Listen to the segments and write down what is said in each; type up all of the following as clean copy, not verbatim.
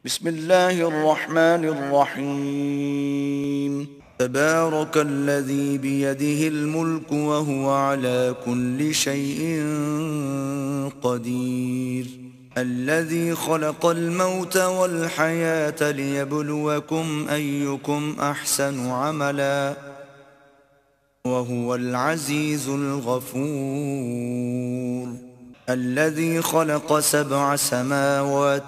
بسم الله الرحمن الرحيم. تبارك الذي بيده الملك وهو على كل شيء قدير، الذي خلق الموت والحياة ليبلوكم أيكم أحسن عملا وهو العزيز الغفور. الذي خلق 7 سماوات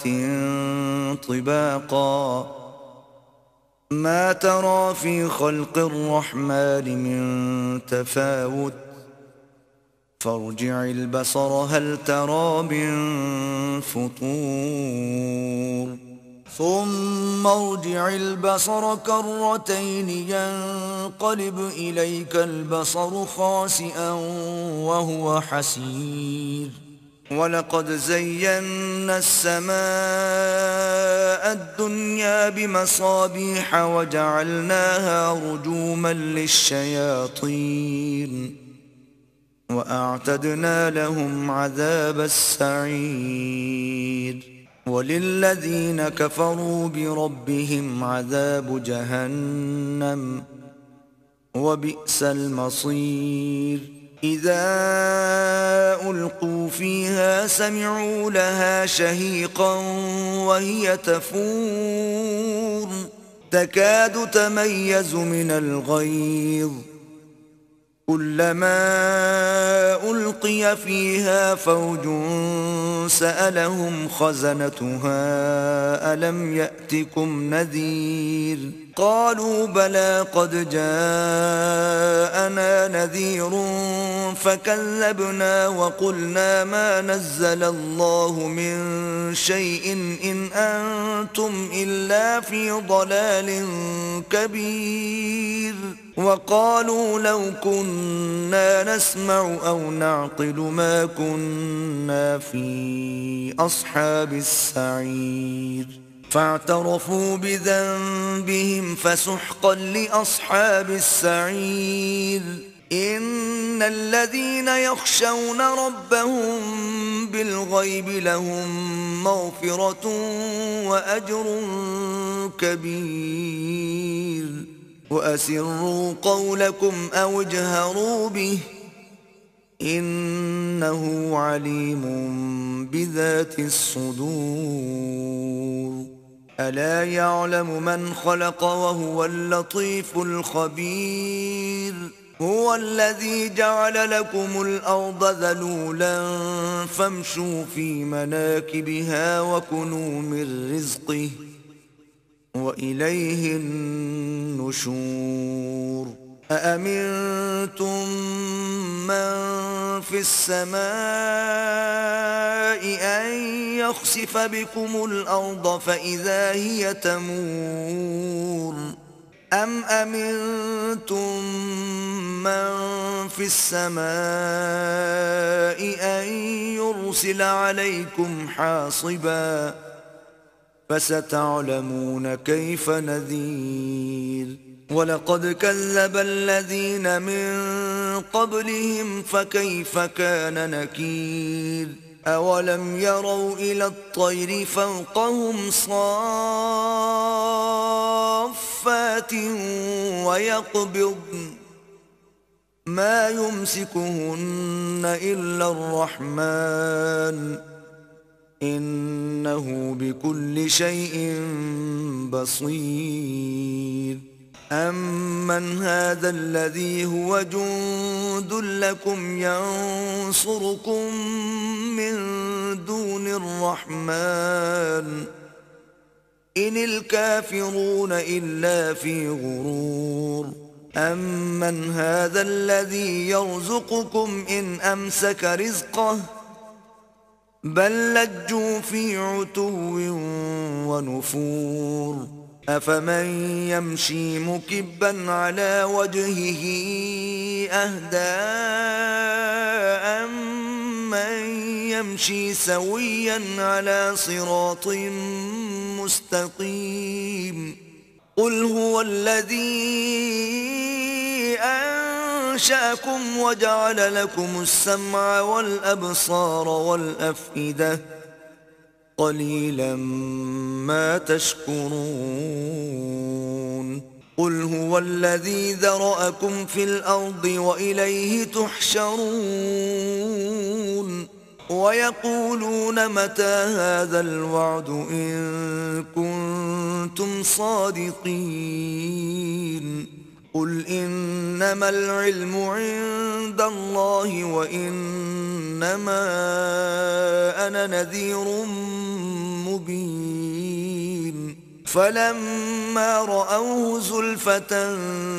طباقا، ما ترى في خلق الرحمن من تفاوت، فارجع البصر هل ترى من فطور، ثم ارجع البصر كرتين ينقلب إليك البصر خاسئا وهو حسير. ولقد زينا السماء الدنيا بمصابيح وجعلناها رجوما للشياطين وأعتدنا لهم عذاب السعير. وللذين كفروا بربهم عذاب جهنم وبئس المصير. إذا ألقوا فيها سمعوا لها شهيقا وهي تفور تكاد تميز من الغيظ، كلما ألقي فيها فوج سألهم خزنتها ألم يأتكم نذير، قالوا بلى قد جاءنا نذير فكذبنا وقلنا ما نزل الله من شيء إن أنتم إلا في ضلال كبير. وقالوا لو كنا نسمع أو نعقل ما كنا في أصحاب السعير، فاعترفوا بذنبهم فسحقا لأصحاب السعير. إن الذين يخشون ربهم بالغيب لهم مغفرة وأجر كبير. وأسروا قولكم أو اجهروا به إنه عليم بذات الصدور. ألا يعلم من خلق وهو اللطيف الخبير. هو الذي جعل لكم الأرض ذلولا فامشوا في مناكبها وكلوا من رزقه وإليه النشور. أأمنتم من في السماء أن يخسف بكم الأرض فإذا هي تمور، أم أمنتم من في السماء أن يرسل عليكم حاصبا فستعلمون كيف نذير. ولقد كذب الذين من قبلهم فكيف كان نكير. أولم يروا إلى الطير فوقهم صافات ويقبضن ما يمسكهن إلا الرحمن إنه بكل شيء بصير. أمن هذا الذي هو جند لكم ينصركم من دون الرحمن إن الكافرون إلا في غرور. أمن هذا الذي يرزقكم إن أمسك رزقه بل لجوا في عتو ونفور. أفمن يمشي مكبا على وجهه أهدى أمن يمشي سويا على صراط مستقيم. قل هو الذي أنشأكم وجعل لكم السمع والأبصار والأفئدة قليلا ما تشكرون قل هو الذي ذرأكم في الأرض وإليه تحشرون ويقولون متى هذا الوعد إن كنتم صادقين قل إنما العلم عند الله وإنما أنا نذير مبين فلما رأوه زلفة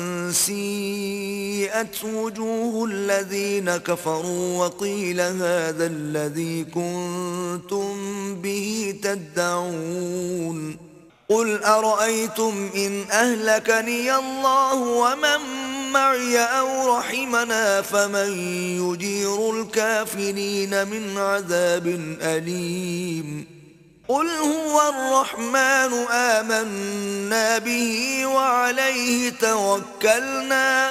سيئت وجوه الذين كفروا وقيل هذا الذي كنتم به تدعون قل أرأيتم إن أهلكني الله ومن معي أو رحمنا فمن يجير الكافرين من عذاب أليم قل هو الرحمن آمنا به وعليه توكلنا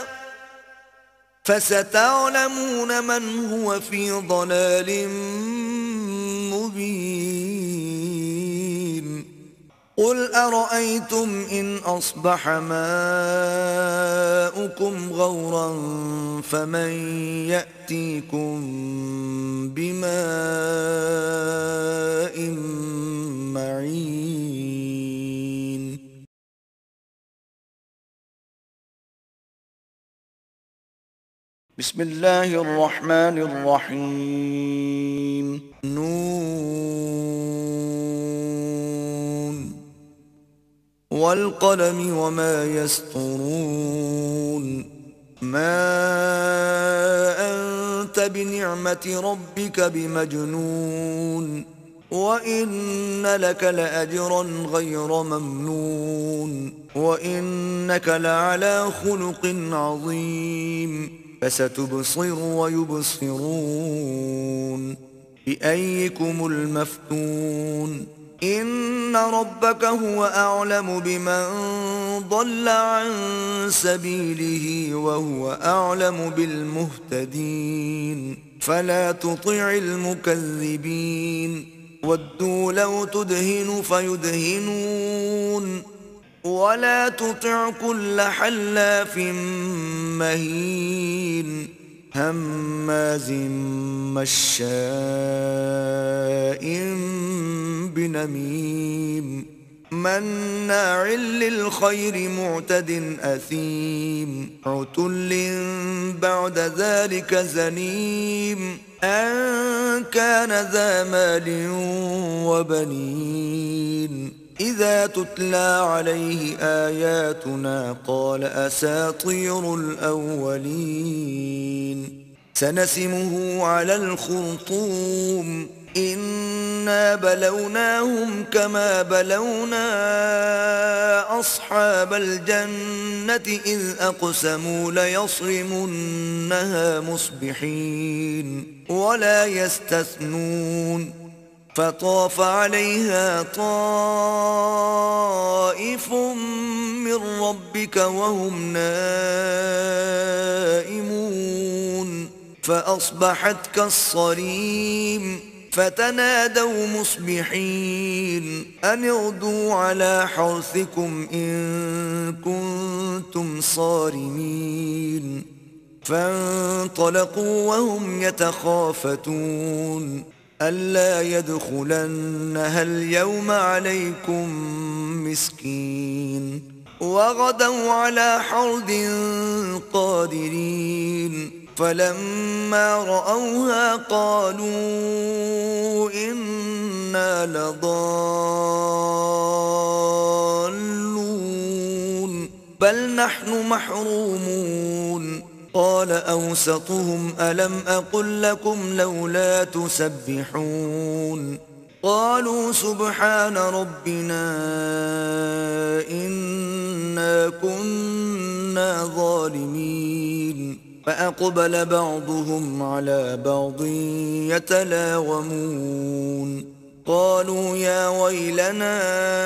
فستعلمون من هو في ضلال مبين قل أرأيتم إن أصبح ماؤكم غورا فمن يأتيكم بماء معين بسم الله الرحمن الرحيم نون والقلم وما يسطرون ما أنت بنعمة ربك بمجنون وإن لك لأجرا غير ممنون وإنك لعلى خلق عظيم فستبصر ويبصرون بأيكم المفتون إن ربك هو أعلم بمن ضل عن سبيله وهو أعلم بالمهتدين فلا تطع المكذبين ودوا لو تدهن فيدهنون ولا تطع كل حلاف مهين هماز مشاء بنميم مناع للخير معتد أثيم عتل بعد ذلك زنيم أن كان ذا مال وبنين إذا تتلى عليه آياتنا قال أساطير الأولين سنسمه على الخرطوم إنا بلوناهم كما بلونا أصحاب الجنة إذ أقسموا ليصرمنها مصبحين ولا يستثنون فطاف عليها طائف من ربك وهم نائمون فأصبحت كالصريم فتنادوا مصبحين أن اغدوا على حرثكم إن كنتم صارمين فانطلقوا وهم يتخافتون ألا يدخلنها اليوم عليكم مسكين وغدوا على حرد قادرين فلما رأوها قالوا إنا لضالون بل نحن محرومون قال أوسطهم ألم أقل لكم لولا تسبحون قالوا سبحان ربنا إنا كنا ظالمين فأقبل بعضهم على بعض يتلاومون قالوا يا ويلنا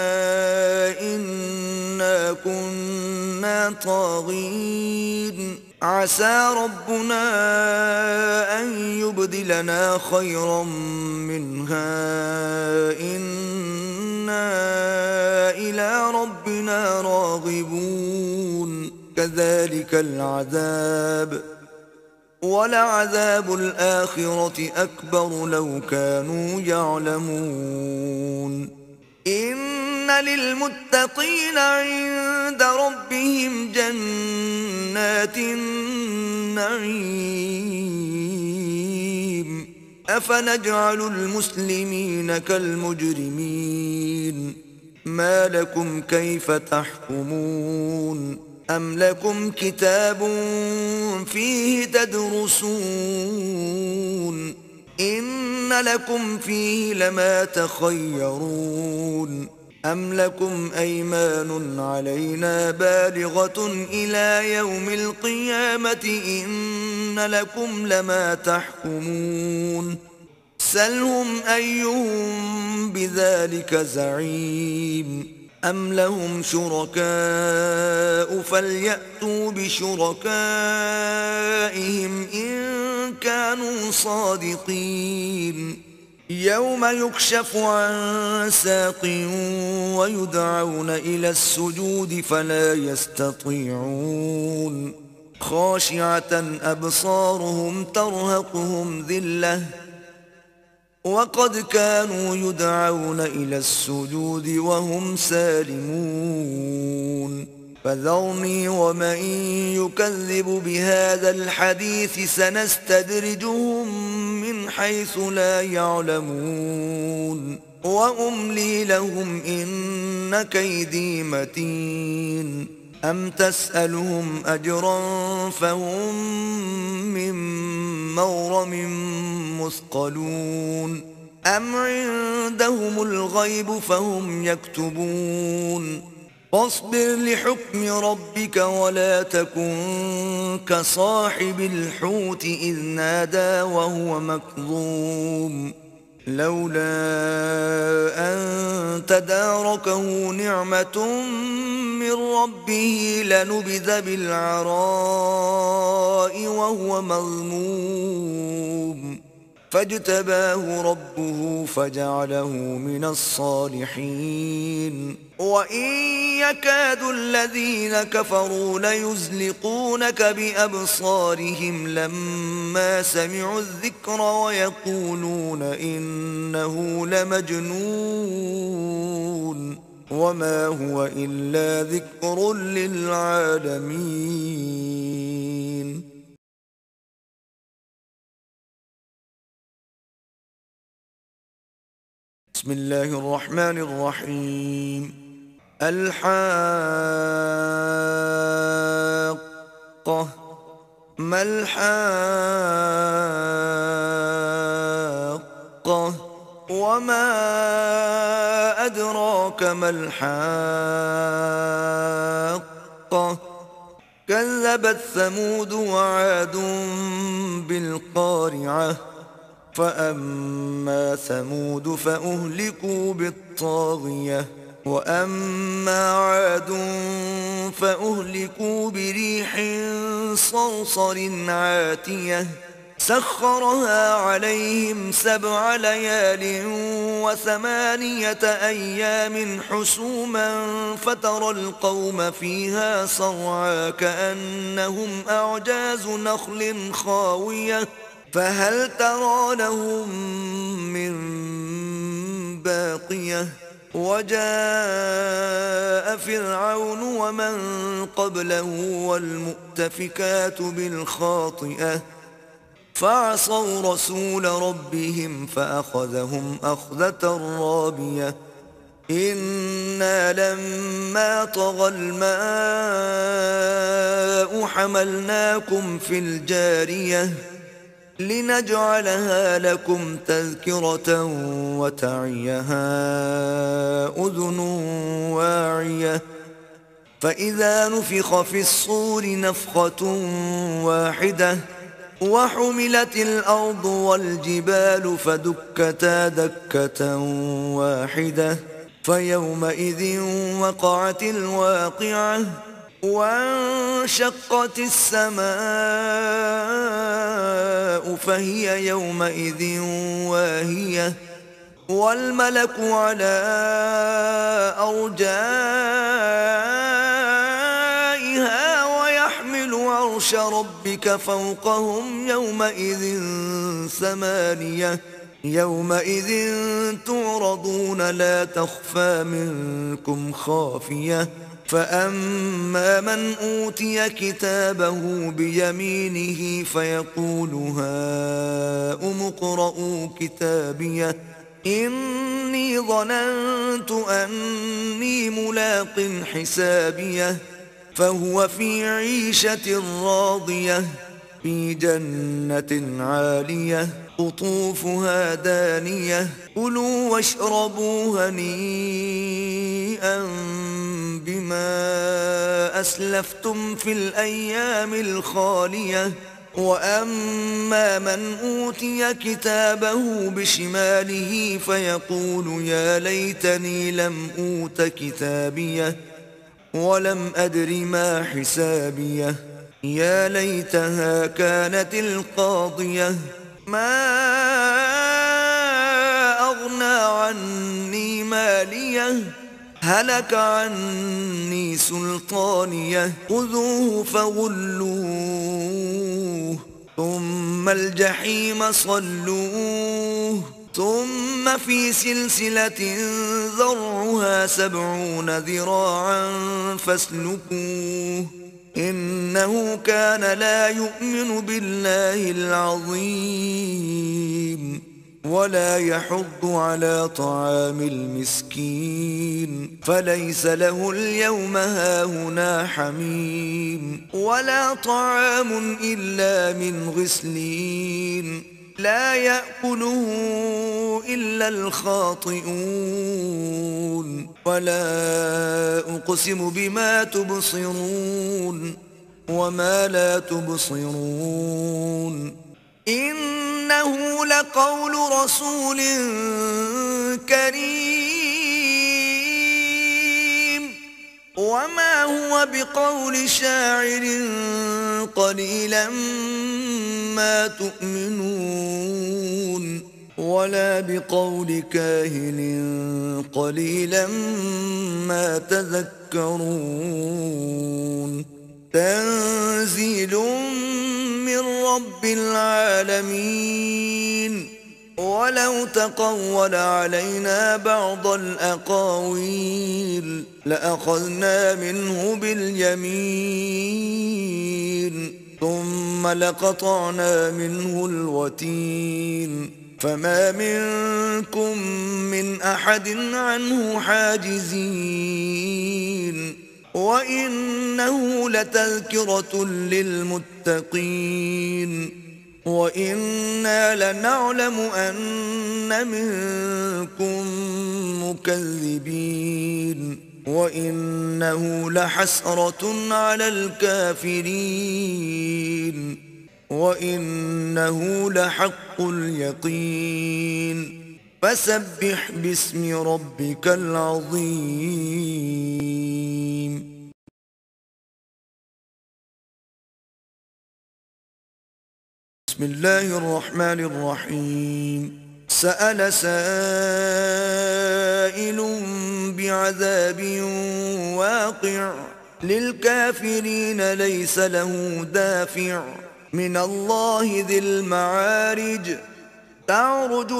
إنا كنا طاغين عسى ربنا أن يبدلنا خيرا منها إنا إلى ربنا راغبون كذلك العذاب ولعذاب الآخرة أكبر لو كانوا يعلمون إن للمتقين عند ربهم جنات النعيم أفنجعل المسلمين كالمجرمين ما لكم كيف تحكمون أم لكم كتاب فيه تدرسون إن لكم فيه لما تخيرون أم لكم أيمان علينا بالغة إلى يوم القيامة إن لكم لما تحكمون سلهم أيهم بذلك زعيم أم لهم شركاء فليأتوا بشركائهم إن كانوا صادقين يوم يكشف عن ساق ويدعون إلى السجود فلا يستطيعون خاشعة أبصارهم ترهقهم ذلة وقد كانوا يدعون إلى السجود وهم سالمون فذرني ومن يكذب بهذا الحديث سنستدرجهم من حيث لا يعلمون وأملي لهم إن كيدي متين أم تسألهم أجرا فهم من مغرم مثقلون أم عندهم الغيب فهم يكتبون فاصبر لحكم ربك ولا تكن كصاحب الحوت إذ نادى وهو مكظوم لولا أن تداركه نعمة من ربه لنبذ بالعراء وهو مذموم فاجتباه ربه فجعله من الصالحين وإن يكاد الذين كفروا ليزلقونك بأبصارهم لما سمعوا الذكر ويقولون إنه لمجنون وما هو إلا ذكر للعالمين بسم الله الرحمن الرحيم الحاقة ما الحاقة وما أدراك ما الحاقة كذبت ثمود وعاد بالقارعة فأما ثمود فأهلكوا بالطاغية وأما عاد فأهلكوا بريح صرصر عاتية سخرها عليهم 7 ليال و8 أيام حسوما فترى القوم فيها صرعى كأنهم أعجاز نخل خاوية فهل ترى لهم من باقية وجاء فرعون ومن قبله والمؤتفكات بالخاطئة فعصوا رسول ربهم فأخذهم أخذة رابية إنا لما طغى الماء حملناكم في الجارية لنجعلها لكم تذكرة وتعيها أذن واعية فإذا نفخ في الصور نفخة واحدة وحملت الأرض والجبال فدكتا دكة واحدة فيومئذ وقعت الواقعة وانشقت السماء فهي يومئذ واهية والملك على أرجائها ويحمل عرش ربك فوقهم يومئذ ثمانية يومئذ تعرضون لا تخفى منكم خافية فأما من أوتي كتابه بيمينه فيقول هاؤم اقرءوا كتابيه إني ظننت أني ملاق حسابيه فهو في عيشة راضية في جنة عالية قطوفها دانية كلوا واشربوا هنيئا بما أسلفتم في الأيام الخالية وأما من أوتي كتابه بشماله فيقول يا ليتني لم أوت كتابيه ولم أدر ما حسابيه يا ليتها كانت القاضية ما أغنى عني ماليه هلك عني سلطانيه خذوه فغلوه ثم الجحيم صلوه ثم في سلسلة ذرعها 70 ذراعا فاسلكوه إنه كان لا يؤمن بالله العظيم ولا يحض على طعام المسكين فليس له اليوم هاهنا حميم ولا طعام إلا من غسلين لا يأكله إلا الخاطئون ولا أقسم بما تبصرون وما لا تبصرون إنه لقول رسول كريم وما هو بقول شاعر قليلا ما تؤمنون ولا بقول كاهن قليلا ما تذكرون تنزيل من رب العالمين ولو تقول علينا بعض الأقاويل لأخذنا منه باليمين ثم لقطعنا منه الوتين فما منكم من أحد عنه حاجزين وإنه لتذكرة للمتقين وإنا لنعلم أن منكم مكذبين وإنه لحسرة على الكافرين وإنه لحق اليقين فسبح باسم ربك العظيم بسم الله الرحمن الرحيم سأل سائل بعذاب واقع للكافرين ليس له دافع من الله ذي المعارج تعرج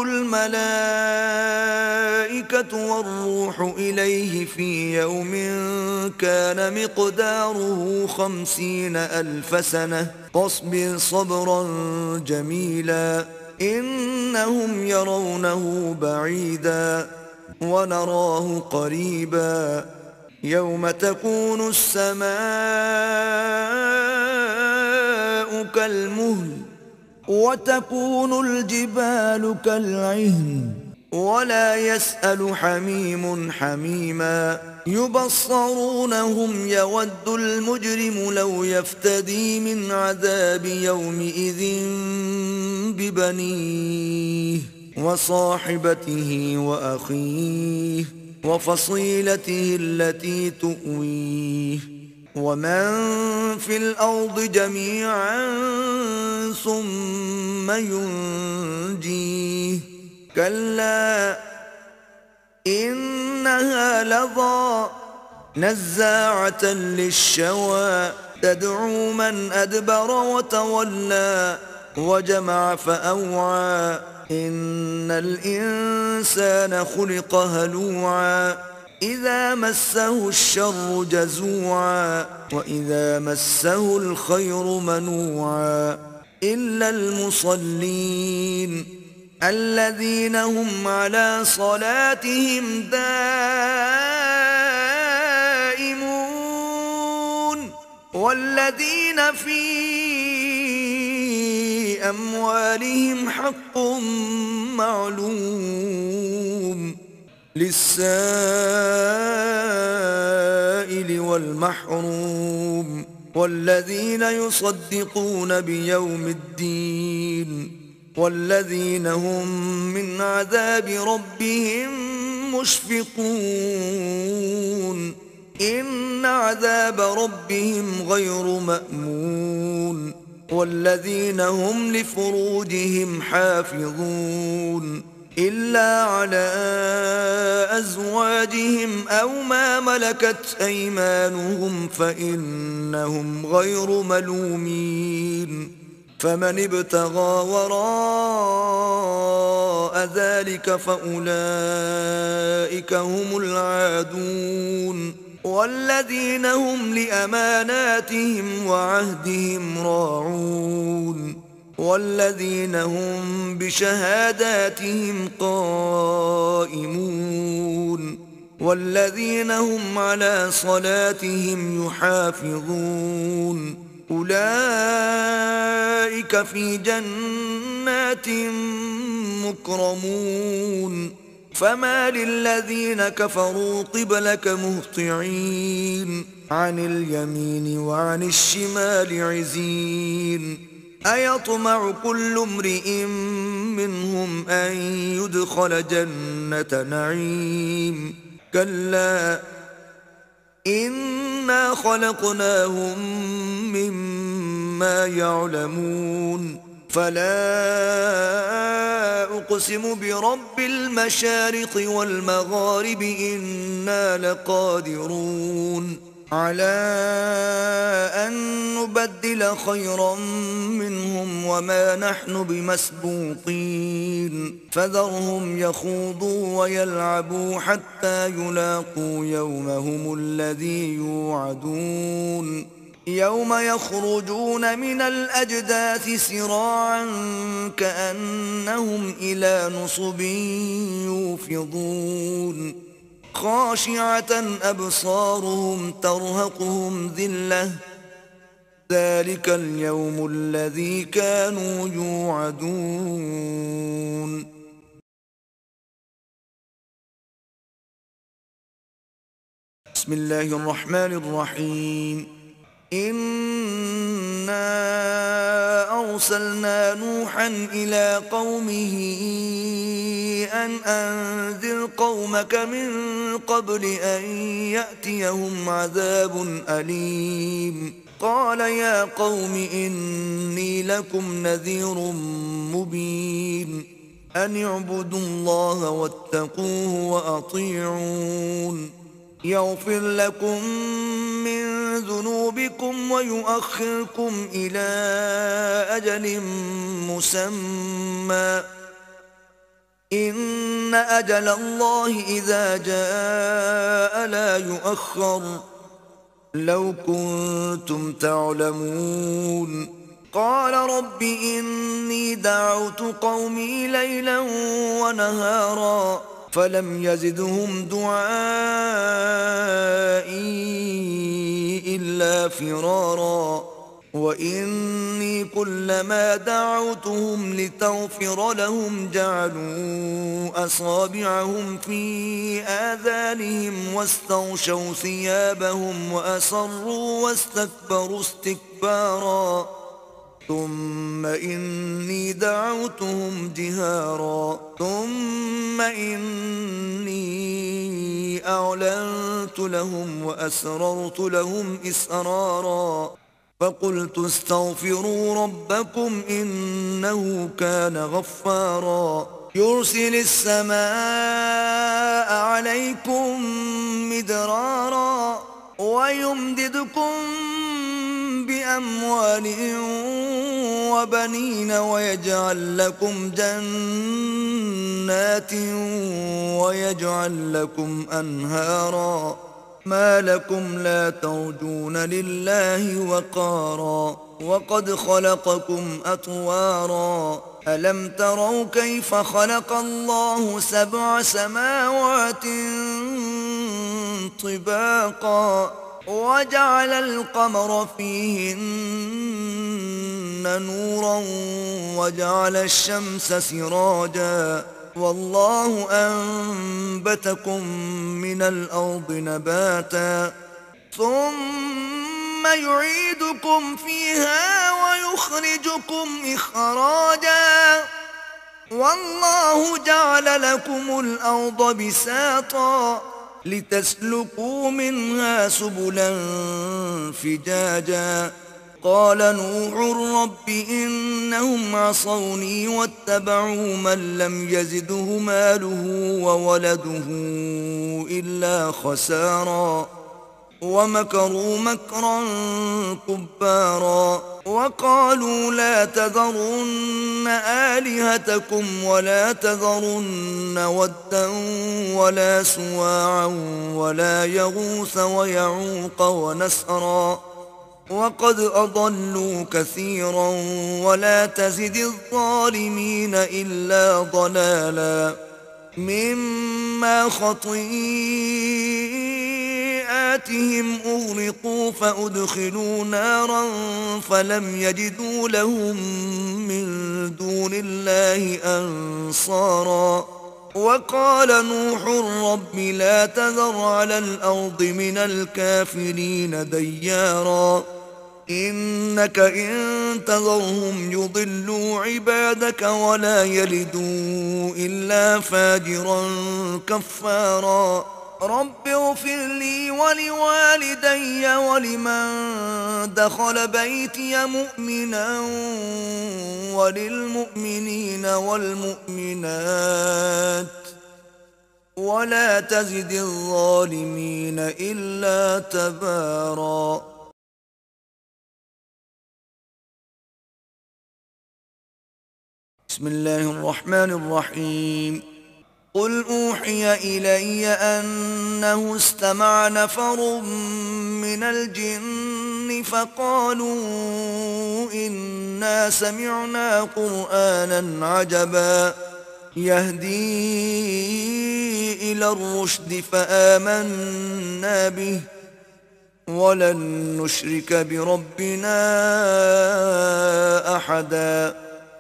الملائكة والروح إليه في يوم كان مقداره 50,000 سنة فاصبر صبرا جميلا إنهم يرونه بعيدا ونراه قريبا يوم تكون السماء كالمهل وتكون الجبال كالعهن ولا يسأل حميم حميما يبصرونهم يود المجرم لو يفتدي من عذاب يومئذ ببنيه وصاحبته وأخيه وفصيلته التي تؤويه ومن في الأرض جميعا ثم ينجيه كلا إنها لظى نزاعة للشوى تدعو من أدبر وتولى وجمع فأوعى إن الإنسان خلق هلوعا إذا مسه الشر جزوعا وإذا مسه الخير منوعا إلا المصلين الذين هم على صلاتهم دائمون والذين في أموالهم حق معلوم للسائل والمحروم والذين يصدقون بيوم الدين والذين هم من عذاب ربهم مشفقون إن عذاب ربهم غير مأمون والذين هم لفروجهم حافظون إلا على أزواجهم أو ما ملكت أيمانهم فإنهم غير ملومين فمن ابتغى وراء ذلك فأولئك هم العادون والذين هم لأماناتهم وعهدهم راعون والذين هم بشهاداتهم قائمون والذين هم على صلاتهم يحافظون أولئك في جنات مكرمون فما للذين كفروا قبلك مهطعين عن اليمين وعن الشمال عزين أيطمع كل امرئ منهم أن يدخل جنة نعيم كلا إنا خلقناهم مما يعلمون فلا أقسم برب المشارق والمغارب إنا لقادرون على أن نبدل خيرا منهم وما نحن بمسبوقين فذرهم يخوضوا ويلعبوا حتى يلاقوا يومهم الذي يوعدون يوم يخرجون من الأجداث سراعا كأنهم إلى نصب يوفضون خاشعة أبصارهم ترهقهم ذلة ذلك اليوم الذي كانوا يوعدون. بسم الله الرحمن الرحيم. إنا أرسلنا نوحا إلى قومه أن أنذر قومك من قبل أن يأتيهم عذاب أليم قال يا قوم إني لكم نذير مبين أن اعبدوا الله واتقوه وأطيعون يغفر لكم من ذنوبكم ويؤخركم إلى أجل مسمى إن أجل الله إذا جاء لا يؤخر لو كنتم تعلمون قال رب إني دعوت قومي ليلا ونهارا فلم يزدهم دعائي إلا فرارا وإني كلما دعوتهم لتغفر لهم جعلوا أصابعهم في آذانهم واستغشوا ثيابهم وأصروا واستكبروا استكبارا ثم إني دعوتهم جهارا ثم إني أعلنت لهم وأسررت لهم إسرارا فقلت استغفروا ربكم إنه كان غفارا يرسل السماء عليكم مدرارا ويمددكم بأموال وبنين ويجعل لكم جنات ويجعل لكم أنهارا ما لكم لا ترجون لله وقارا وقد خلقكم أطوارا ألم تروا كيف خلق الله 7 سماوات طباقا وجعل القمر فيهن نورا وجعل الشمس سراجا والله أنبتكم من الأرض نباتا ثم يعيدكم فيها ويخرجكم إخراجا والله جعل لكم الأرض بساطا لتسلكوا منها سبلا فجاجا قال نوح رب إنهم عصوني واتبعوا من لم يزده ماله وولده إلا خسارا ومكروا مكرا كبارا وقالوا لا تذرن آلهتكم ولا تذرن ودا ولا سواعا ولا يغوث ويعوق ونسرا وقد أضلوا كثيرا ولا تزد الظالمين إلا ضلالا مما خطيئاتهم أغرقوا فأدخلوا نارا فلم يجدوا لهم من دون الله أنصارا وقال نوح رب لا تذر على الأرض من الكافرين ديارا إنك إن تذرهم يضلوا عبادك ولا يلدوا إلا فاجرا كفارا رب اغفر لي ولوالدي ولمن دخل بيتي مؤمنا وللمؤمنين والمؤمنات ولا تزد الظالمين إلا تبارا بسم الله الرحمن الرحيم قل أوحي إلي أنه استمع نفر من الجن فقالوا إنا سمعنا قرآنا عجبا يهدي إلى الرشد فآمنا به ولن نشرك بربنا أحدا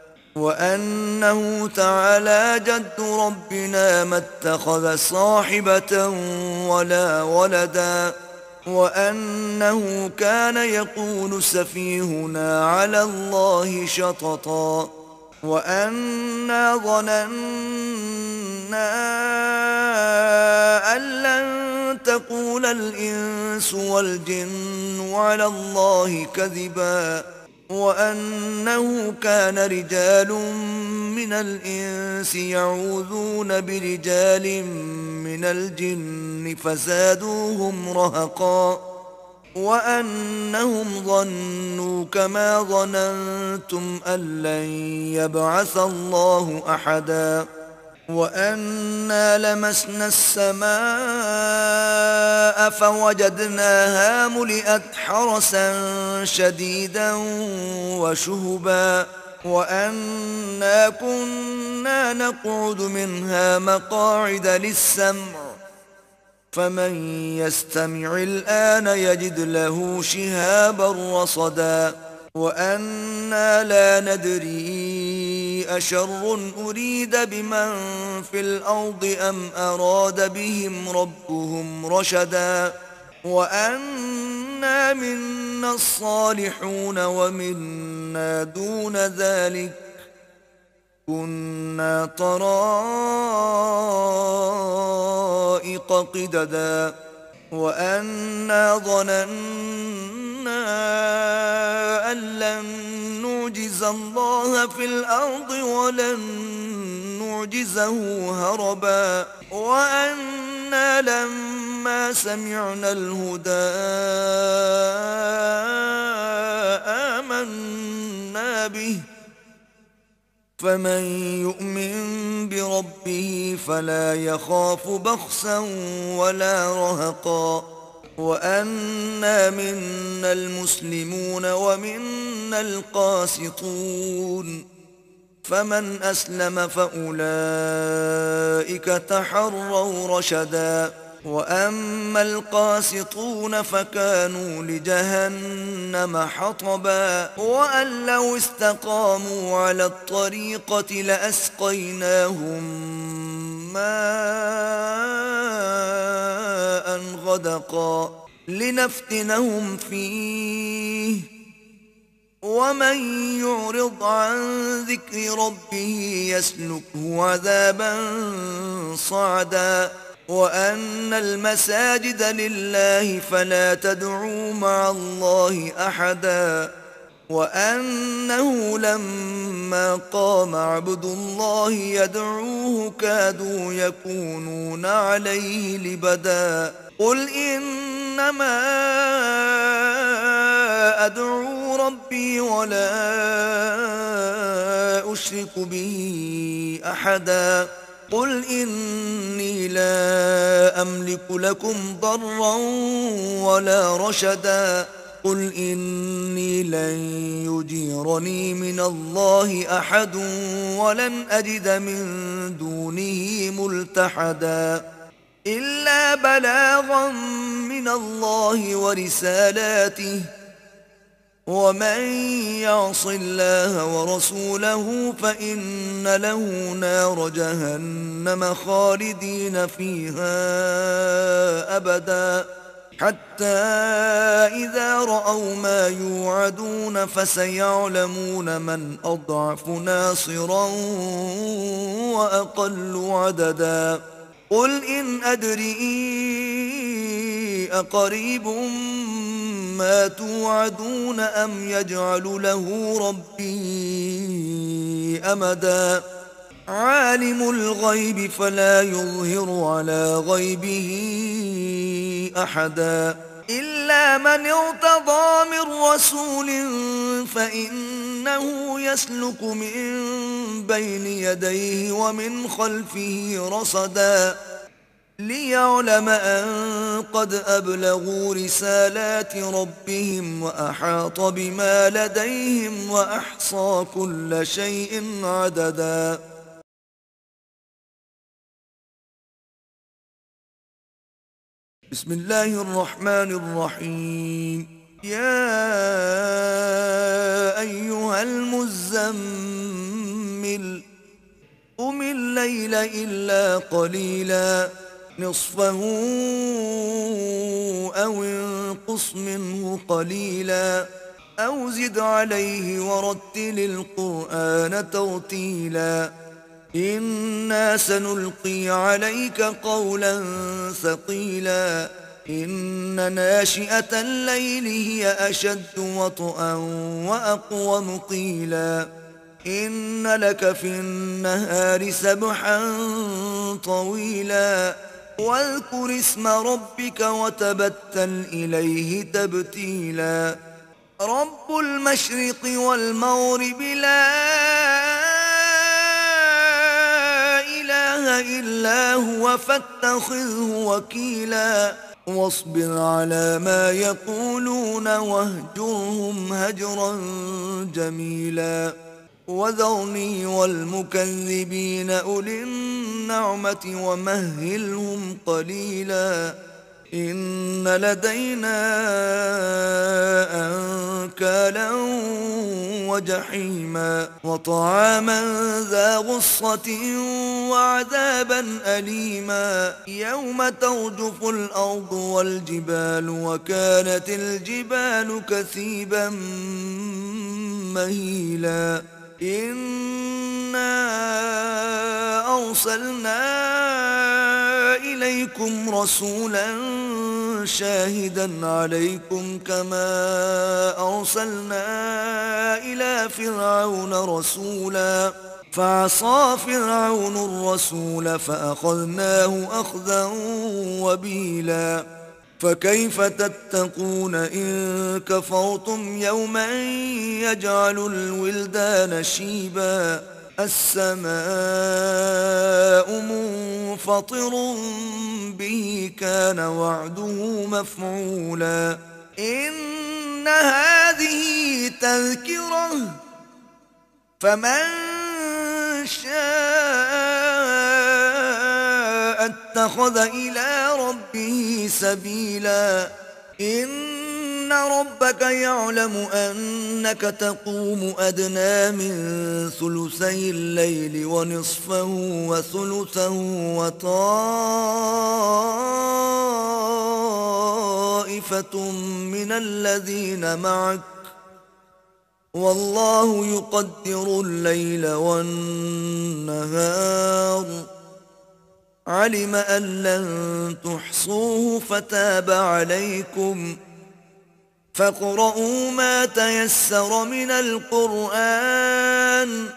وأنه تعالى جد ربنا ما اتخذ صاحبة ولا ولدا وأنه كان يقول سفيهنا على الله شططا وأنا ظننا أن لن تقول الإنس والجن على الله كذبا وأنه كان رجال من الإنس يعوذون برجال من الجن فزادوهم رهقا وأنهم ظنوا كما ظننتم أن لن يبعث الله أحدا وأنا لمسنا السماء فوجدناها ملئت حرسا شديدا وشهبا وأنا كنا نقعد منها مقاعد للسمع فمن يستمع الآن يجد له شهابا رصدا وأنا لا ندري أشر أريد بمن في الأرض أم أراد بهم ربهم رشدا وأنا منا منا الصالحون ومنا دون ذلك كنا طرائق قددا وأنا ظننا أن لن نعجز الله في الأرض ولن نعجزه هربا وأنا لما سمعنا الهدى آمنا به فمن يؤمن بربه فلا يخاف بخسا ولا رهقا وأنا منا المسلمون ومنا القاسطون فمن أسلم فأولئك تحروا رشدا وأما القاسطون فكانوا لجهنم حطبا وأن لو استقاموا على الطريقة لأسقيناهم ماء غدقا لنفتنهم فيه ومن يعرض عن ذكر ربه يسلكه عذابا صعدا وأن المساجد لله فلا تدعوا مع الله أحدا وأنه لما قام عبد الله يدعوه كادوا يكونون عليه لبدا قل إنما أدعو ربي ولا أشرك به أحدا قل إني لا أملك لكم ضرا ولا رشدا قل إني لن يجيرني من الله أحد ولن أجد من دونه ملتحدا إلا بلاغا من الله ورسالاته ومن يعص الله ورسوله فإن له نار جهنم خالدين فيها أبدا حتى إذا رأوا ما يوعدون فسيعلمون من أضعف ناصرا وأقل عددا قل إن أدري أقريب ما توعدون أم يجعل له ربي أمدا عالم الغيب فلا يظهر على غيبه أحدا إلا من ارتضى من رسول فإنه يسلك من بين يديه ومن خلفه رصدا ليعلم أن قد أبلغوا رسالات ربهم وأحاط بما لديهم وأحصى كل شيء عددا بسم الله الرحمن الرحيم يا أيها المزمل قم الليل إلا قليلا نصفه أو انقص منه قليلا أو زد عليه ورتل القرآن ترتيلا إنا سنلقي عليك قولا ثقيلا إن ناشئة الليل هي أشد وطئا وأقوم قيلا إن لك في النهار سبحا طويلا واذكر اسم ربك وتبتل إليه تبتيلا رب المشرق والمغرب لا إله إلا هو فاتخذه وكيلا واصبر على ما يقولون واهجرهم هجرا جميلا وذرني والمكذبين أولي النعمة ومهلهم قليلا إن لدينا أنكالا وجحيما وطعاما ذا غصة وعذابا أليما يوم ترجف الأرض والجبال وكانت الجبال كثيبا مهيلا إنا أرسلنا إليكم رسولا شاهدا عليكم كما أرسلنا إلى فرعون رسولا فعصى فرعون الرسول فأخذناه أخذا وبيلا فكيف تتقون إن كفرتم يوما يجعل الولدان شيبا السماء منفطر به كان وعده مفعولا إن هذه تذكرة فمن شاء اتخذ إلى ربه سبيلا إن ربك يعلم أنك تقوم أدنى من ثلثي الليل ونصفه وثلثه وطائفة من الذين معك والله يقدر الليل والنهار علم أن لن تحصوه فتاب عليكم فاقرؤوا ما تيسر من القرآن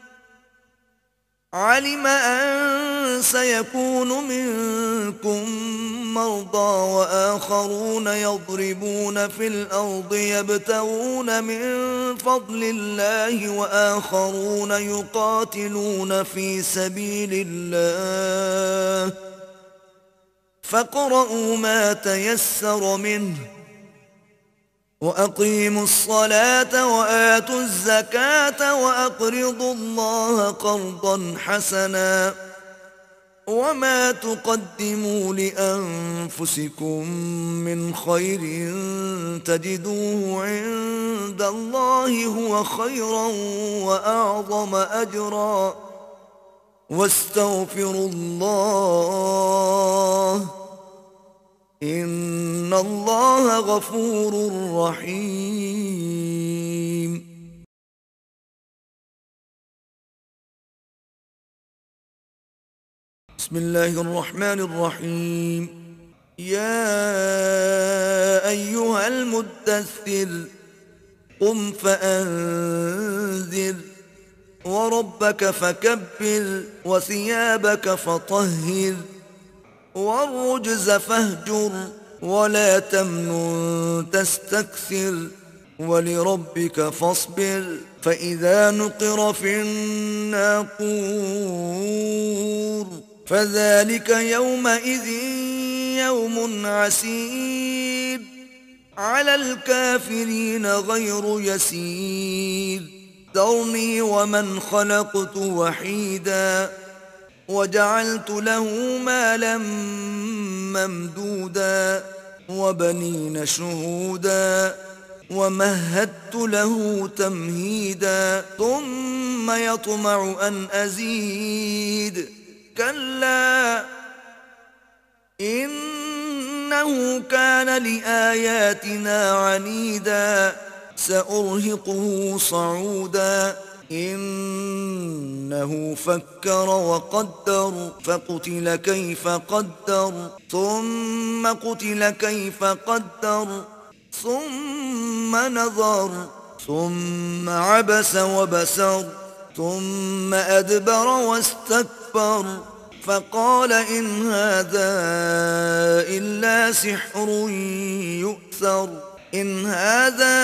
علم أن سيكون منكم مرضى وآخرون يضربون في الأرض يبتغون من فضل الله وآخرون يقاتلون في سبيل الله فاقرؤوا ما تيسر منه وأقيموا الصلاة وآتوا الزكاة وأقرضوا الله قرضا حسنا وما تقدموا لأنفسكم من خير تجدوه عند الله هو خيرا وأعظم أجرا واستغفروا الله إن الله غفور رحيم بسم الله الرحمن الرحيم يا أيها المدثر قم فأنذر وربك فكبر وثيابك فطهر والرجز فاهجر ولا تمنن تستكثر ولربك فاصبر فإذا نقر في الناقور فذلك يومئذ يوم عسير على الكافرين غير يسير ذرني ومن خلقت وحيدا وجعلت له مالا ممدودا وبنين شهودا ومهدت له تمهيدا ثم يطمع أن أزيد كلا إنه كان لآياتنا عنيدا سأرهقه صعودا إنه فكر وقدر فقتل كيف قدر ثم قتل كيف قدر ثم نظر ثم عبس وبسر ثم أدبر واستكبر فقال إن هذا إلا سحر يؤثر إن هذا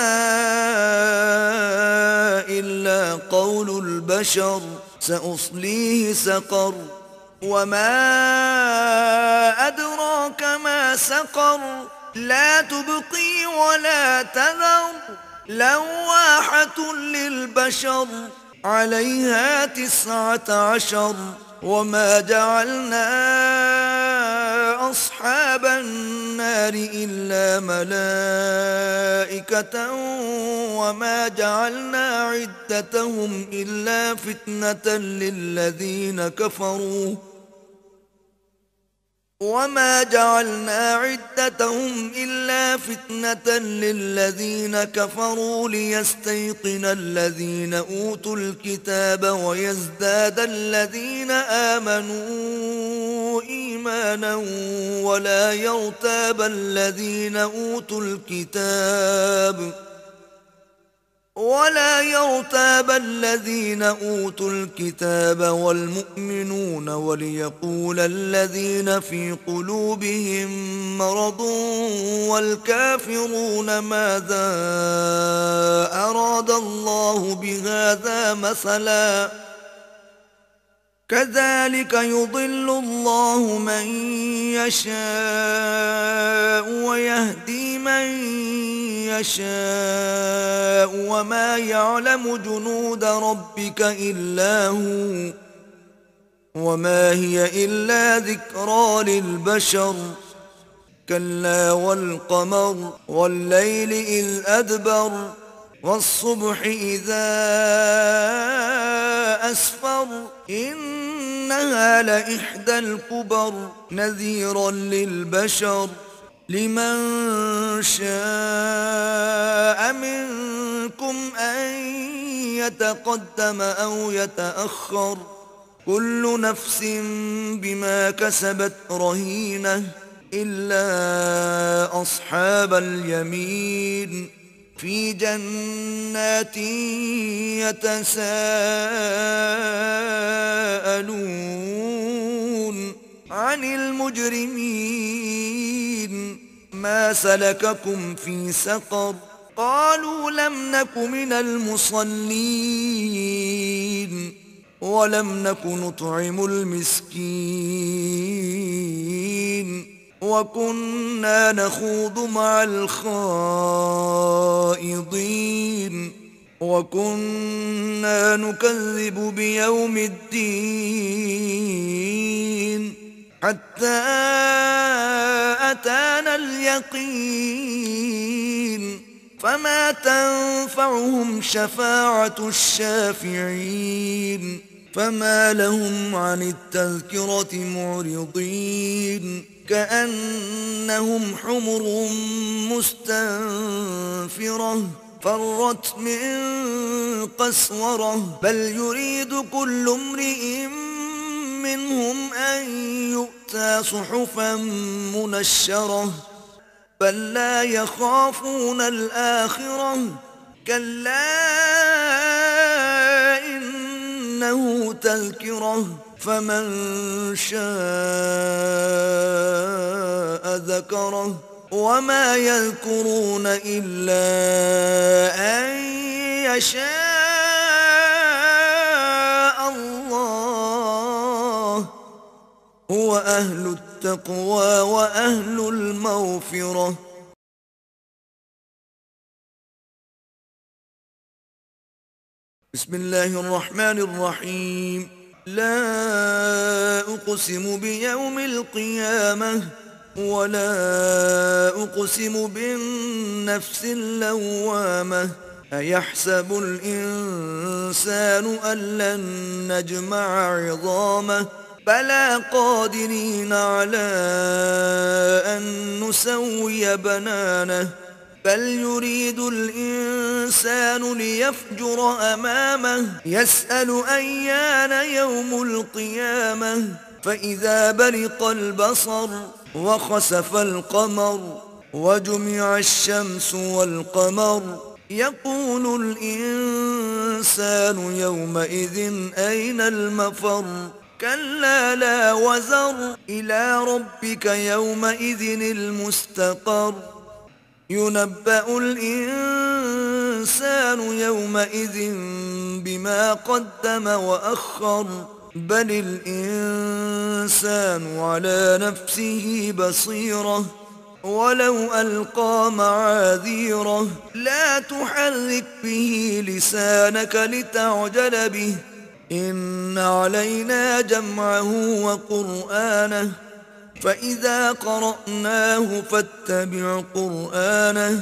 إلا قول البشر سأصليه سقر وما أدراك ما سقر لا تبقي ولا تذر لواحة للبشر عليها 19 وما جعلنا أصحاب النار النار إلا ملائكة وما جعلنا عدتهم إلا فتنة للذين كفروا ليستيقن الذين أوتوا الكتاب ويزداد الذين آمنوا إيمانا ولا يرتاب الذين أوتوا الكتاب والمؤمنون وليقول الذين في قلوبهم مرض والكافرون ماذا أراد الله بهذا مثلا كذلك يضل الله من يشاء ويهدي من يشاء وما يعلم جنود ربك إلا هو وما هي إلا ذكرى للبشر كلا والقمر والليل إذ أدبر والصبح إذا أسفر إنها لإحدى الكبر نذيرا للبشر لمن شاء منكم أن يتقدم أو يتأخر كل نفس بما كسبت رهينة إلا أصحاب اليمين في جنات يتساءلون عن المجرمين ما سلككم في سقر قالوا لم نك من المصلين ولم نك نطعم المسكين وكنا نخوض مع الخائضين وكنا نكذب بيوم الدين حتى أتانا اليقين فما تنفعهم شفاعة الشافعين فما لهم عن التذكرة معرضين كأنهم حمر مستنفرة فرت من قسورة بل يريد كل امرئ منهم أن يؤتى صحفا منشرة بل لا يخافون الآخرة كلا إنه تذكرة فمن شاء ذكره وما يذكرون إلا أن يشاء الله هو أهل التقوى وأهل المغفرة. بسم الله الرحمن الرحيم. لا أقسم بيوم القيامة ولا أقسم بالنفس اللوامة أيحسب الإنسان أن لن نجمع عظامه بلى قادرين على أن نسوي بنانه بل يريد الإنسان ليفجر أمامه يسأل أيان يوم القيامة فإذا برق البصر وخسف القمر وجمع الشمس والقمر يقول الإنسان يومئذ أين المفر كلا لا وزر إلى ربك يومئذ المستقر ينبأ الإنسان يومئذ بما قدم وأخر بل الإنسان على نفسه بصيرة ولو ألقى معاذيره لا تحرك به لسانك لتعجل به إن علينا جمعه وقرآنه فإذا قرأناه فاتبع قرآنه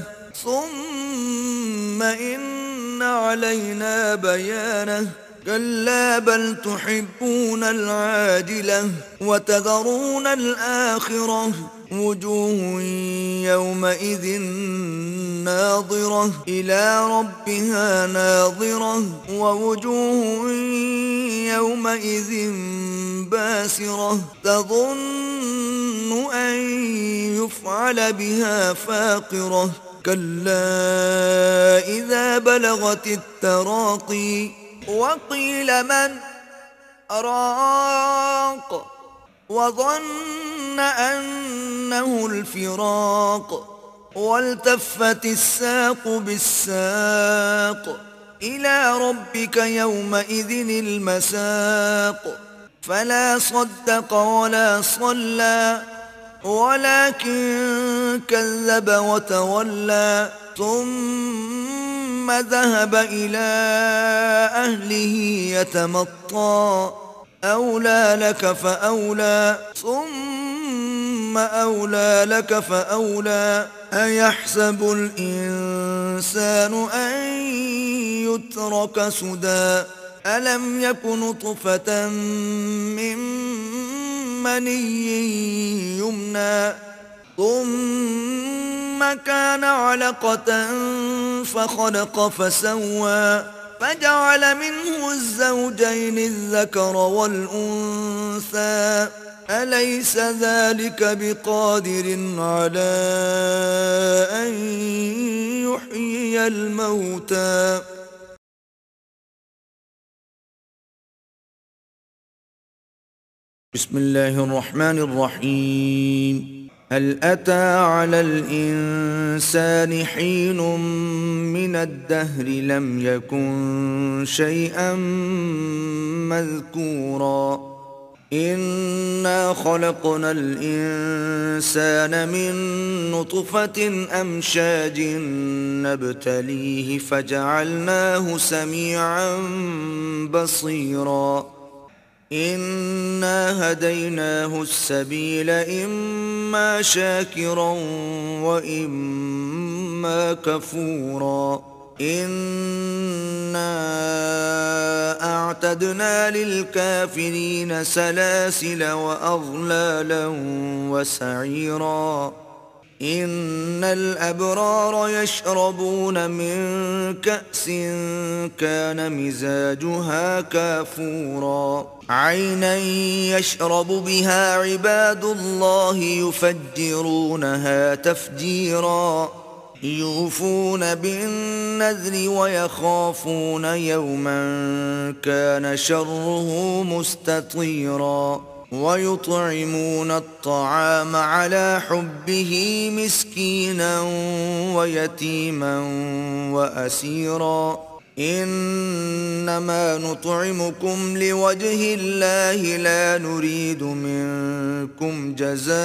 ثم إن علينا بيانه كلا بل تحبون العاجلة وتذرون الآخرة وجوه يومئذ ناظرة إلى ربها ناظرة ووجوه يومئذ باسرة تظن أن يفعل بها فاقرة كلا إذا بلغت التراقي وقيل من راق وظن أنه الفراق والتفت الساق بالساق إلى ربك يومئذ المساق فلا صدق ولا صلى ولكن كذب وتولى ثم ذهب إلى أهله يتمطى أولى لك فأولى ثم أولى لك فأولى أيحسب الإنسان أن يترك سدى ألم يك نطفة من مني يمنى ثم كان علقة فخلق فسوى فجعل منه الزوجين الذكر والأنثى أليس ذلك بقادر على أن يحيي الموتى بسم الله الرحمن الرحيم هل أتى على الإنسان حين من الدهر لم يكن شيئا مذكورا إنا خلقنا الإنسان من نطفة أمشاج نبتليه فجعلناه سميعا بصيرا إنا هديناه السبيل إما شاكرا وإما كفورا إنا أعتدنا للكافرين سلاسل وأغلالا وسعيرا إن الأبرار يشربون من كأس كان مزاجها كافورا عينا يشرب بها عباد الله يفجرونها تفجيرا يوفون بالنذر ويخافون يوما كان شره مستطيرا ويطعمون الطعام على حبه مسكينا ويتيما وأسيرا إنما نطعمكم لوجه الله لا نريد منكم جزاء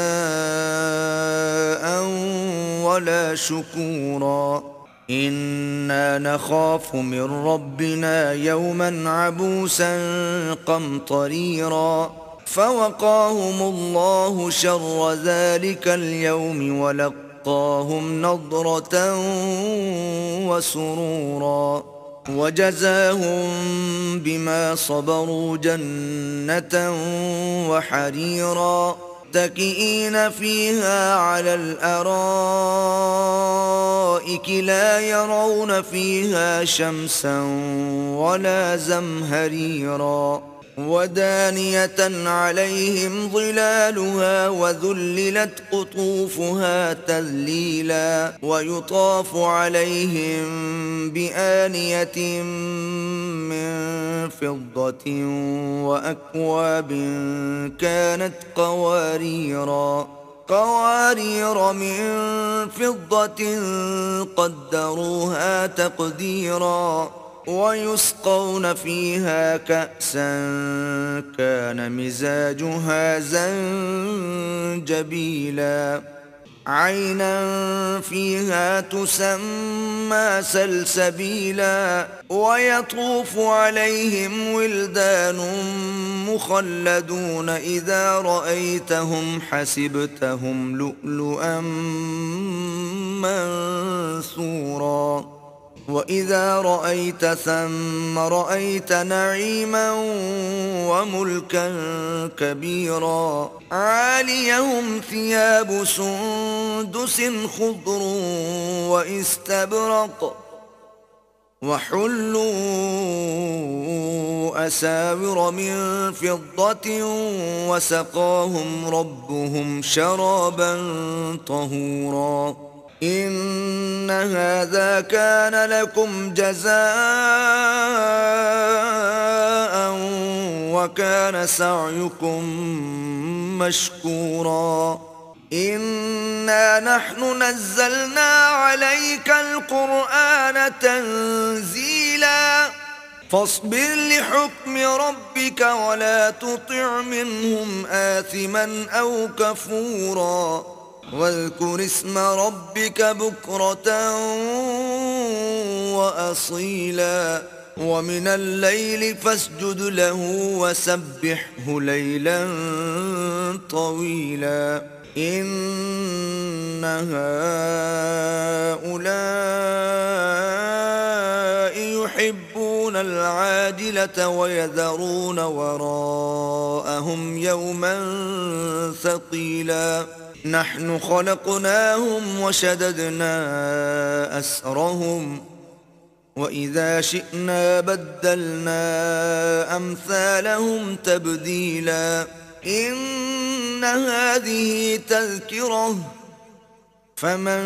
ولا شكورا إنا نخاف من ربنا يوما عبوسا قمطريرا فوقاهم الله شر ذلك اليوم ولقاهم نضرة وسرورا وجزاهم بما صبروا جنة وحريرا متكئين فيها على الأرائك لا يرون فيها شمسا ولا زمهريرا ودانية عليهم ظلالها وذللت قطوفها تذليلا ويطاف عليهم بآنية من فضة وأكواب كانت قوارير من فضة قدروها تقديرا ويسقون فيها كأسا كان مزاجها زنجبيلا عينا فيها تسمى سلسبيلا ويطوف عليهم ولدان مخلدون إذا رأيتهم حسبتهم لؤلؤا منثورا وإذا رأيت ثم رأيت نعيما وملكا كبيرا عاليهم ثياب سندس خضر واستبرق وحلوا أساور من فضة وسقاهم ربهم شرابا طهورا إن هذا كان لكم جزاء وكان سعيكم مشكورا إنا نحن نزلنا عليك القرآن تنزيلا فاصبر لحكم ربك ولا تطع منهم آثما أو كفورا واذكر اسم ربك بكرة وأصيلا ومن الليل فاسجد له وسبحه ليلا طويلا إن هؤلاء يحبون العاجلة ويذرون وراءهم يوما ثقيلا نحن خلقناهم وشددنا أسرهم وإذا شئنا بدلنا أمثالهم تبديلا إن هذه تذكرة فمن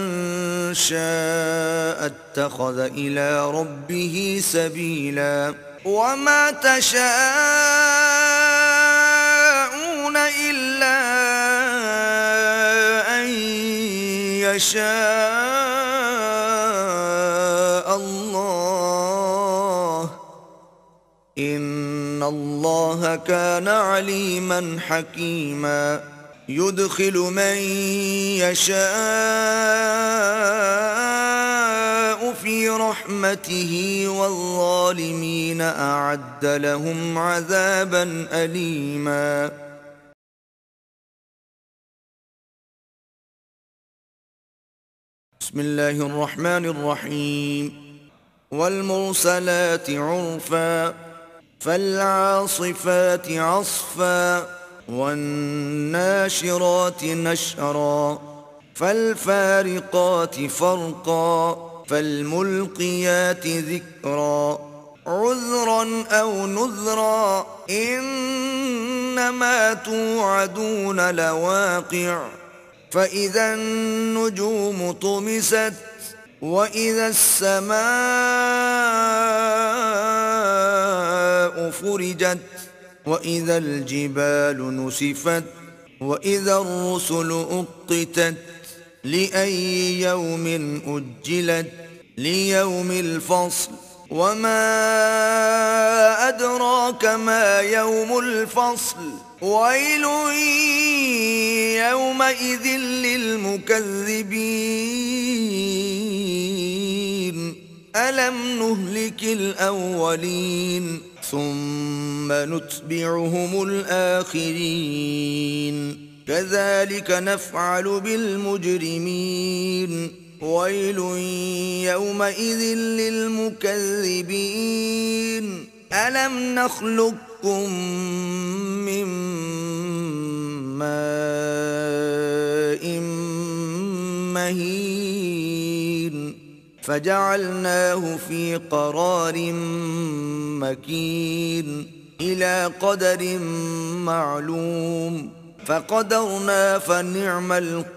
شاء اتخذ إلى ربه سبيلا وما تشاءون إلا أن يشاء الله إن الله كان عليما حكيما يدخل من يشاء في رحمته والظالمين أعد لهم عذابا أليما بسم الله الرحمن الرحيم والمرسلات عرفا فالعاصفات عصفا والناشرات نشرا فالفارقات فرقا فالملقيات ذكرا عذرا أو نذرا إنما توعدون لواقع فإذا النجوم طمست وإذا السماء فرجت وإذا الجبال نسفت وإذا الرسل أقتت لأي يوم أجلت ليوم الفصل وما أدراك ما يوم الفصل ويل يومئذ للمكذبين ألم نهلك الأولين ثم نتبعهم الآخرين كذلك نفعل بالمجرمين ويل يومئذ للمكذبين ألم نخلقكم من ماء مهين فجعلناه في قرار مكين إلى قدر معلوم فقدرنا فنعم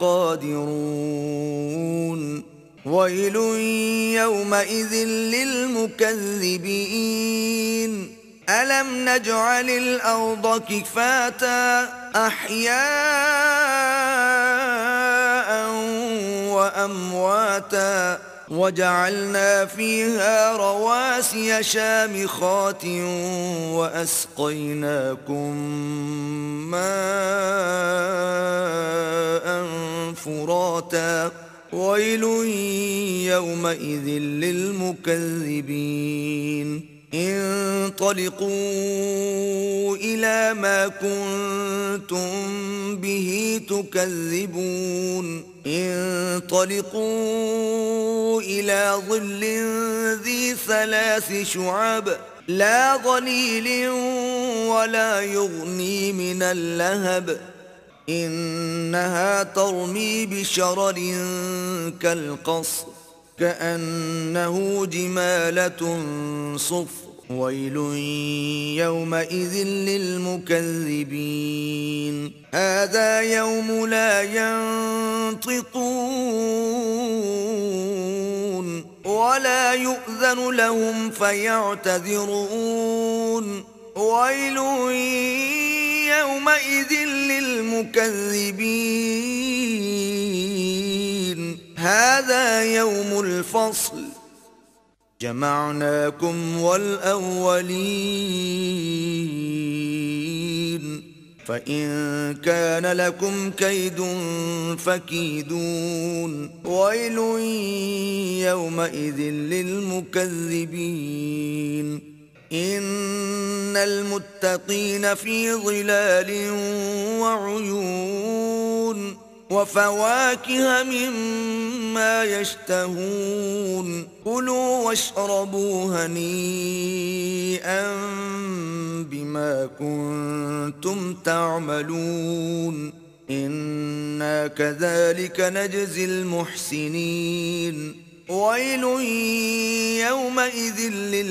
القادرون ويل يومئذ للمكذبين ألم نجعل الأرض كفاتا أحياء وأمواتا وجعلنا فيها رواسي شامخات وأسقيناكم ماء فراتا ويل يومئذ للمكذبين انطلقوا إلى ما كنتم به تكذبون انطلقوا إلى ظل ذي 3 شعب لا ظليل ولا يغني من اللهب إنها ترمي بشرر كالقصر كأنه جمالة صفر ويل يومئذ للمكذبين هذا يوم لا ينطقون ولا يؤذن لهم فيعتذرون ويل يومئذ للمكذبين هذا يوم الفصل جمعناكم والأولين فإن كان لكم كيد فكيدون ويل يومئذ للمكذبين إن المتقين في ظلال وعيون وفواكه مما يشتهون كلوا واشربوا هنيئا بما كنتم تعملون إنا كذلك نجزي المحسنين ويل يومئذ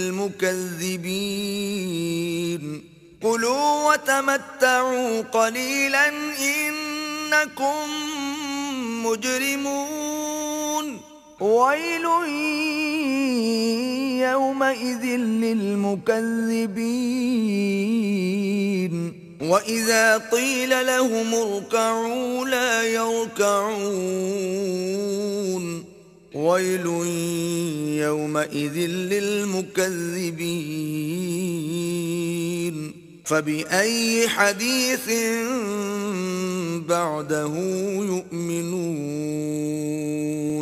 للمكذبين كلوا وتمتعوا قليلا إنكم مجرمون ويل يومئذ للمكذبين وإذا قيل لهم اركعوا لا يركعون ويل يومئذ للمكذبين فبأي حديث بعده يؤمنون